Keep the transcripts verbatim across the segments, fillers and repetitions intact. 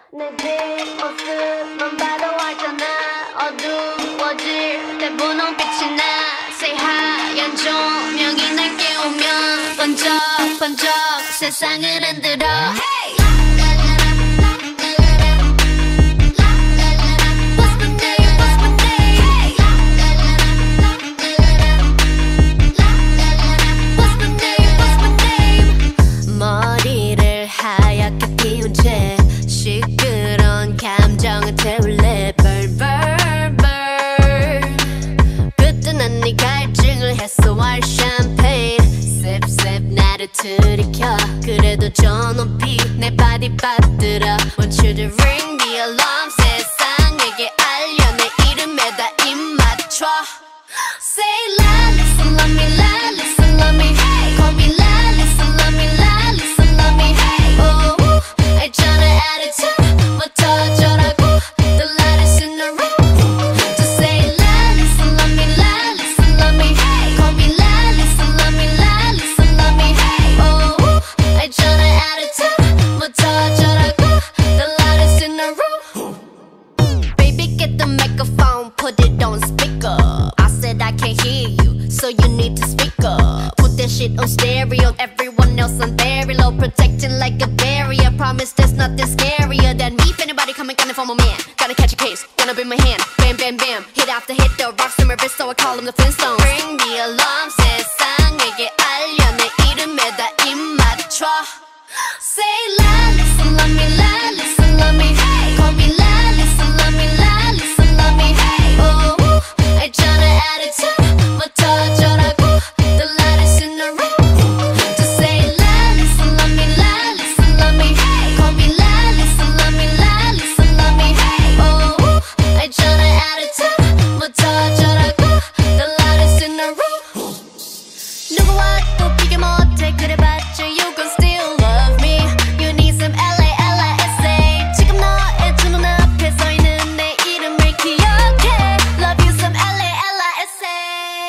내 뒷모습만 봐도 알잖아. 어두워질 때 분홍빛이 나. 새하얀 조명이 날 깨우면 번쩍번쩍 세상을 흔들어. Hey! 머리를 하얗게 피운 채 시끄러운 감정을 태울래. 벌벌벌 그때는 네 갈증을 해소할 샴페인 셉셉 나를 들이켜. 그래도 저 높이 내 바디 받들어. Want you to ring the alarm. 세상에게 알려 내 이름에다 입 맞춰. Say Lalisa love me, Lalisa love me, hey. Call me Lalisa love me, Lalisa love me, hey. Oh, 알잖아 attitude부터 저라고. The loudest in the room. Just say Lalisa love me, Lalisa love me, hey. Call me Lalisa love me, Lalisa love me, hey. Oh, 알잖아 attitude부터 저라고. The loudest in the room. Baby get the microphone, put it on speaker. I can't hear you, so you need to speak up. Put that shit on stereo, everyone else on very low. Protecting like a barrier, promise there's nothing scarier than me. If anybody coming gunning for my man, gotta catch a case, gonna be my hand. Bam bam bam, hit after hit, the rocks in my wrist, so I call them the Flintstones. Ring the alarm, 세상에게 알려 내 이름에다 입 맞춰. Say Lalisa love me, Lalisa love me, hey. Call me Lalisa love me, Lalisa love me, hey. Oh, 알잖아 attitude부터 저라고. The loudest in the room. Just say Lalisa love me, Lalisa love me, hey. Call me Lalisa love me, Lalisa love me, hey. Oh, 알잖아 attitude부터 저라고. The loudest in the room. 누구와 또 비교 못해 그래봤자 you gon' still love me. You need some L A L I S A. 지금 너의 두 눈앞에 서 있는 내 이름을 기억해. Love you some L A L I S A.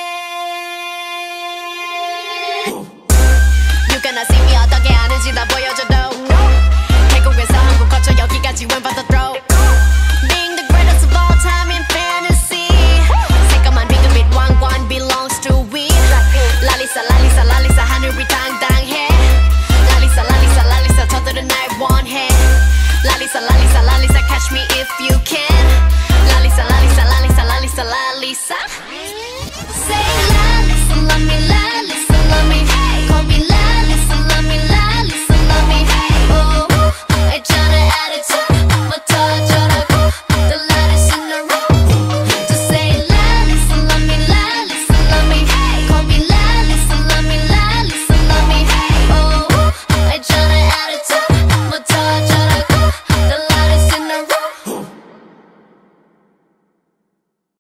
You gonna see me 어떻게 하는지 나 보여줘도. 태국에서 한국 거쳐 여기까지 went for the throat. Being the greatest of all time in fantasy. 새까만 비그빛 왕관 belongs to we. Lalisa Lalisa Lalisa 하늘이 당당해. Lalisa Lalisa Lalisa 저들은 날 원해. Lalisa Lalisa Lalisa catch me if you can. Lalisa Lalisa Lalisa Lalisa Lalisa. Say Lalisa love me, Lalisa love me, hey. Call me Lalisa love me, Lalisa love me, hey. Oh, 알잖아 attitude.